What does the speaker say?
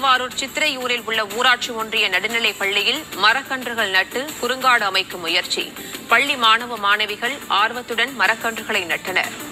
திருவாரூர் சித்திரையூரில் உள்ள ஊராட்சி ஒன்றிய நடுநிலைப் பள்ளியில் மரக்கன்றுகள் நட்டு குறுங்காடு அமைக்கும் முயற்சி. பள்ளி மாணவ மாணவிகள் ஆர்வத்துடன் மரக்கன்றுகளை நட்டனர்.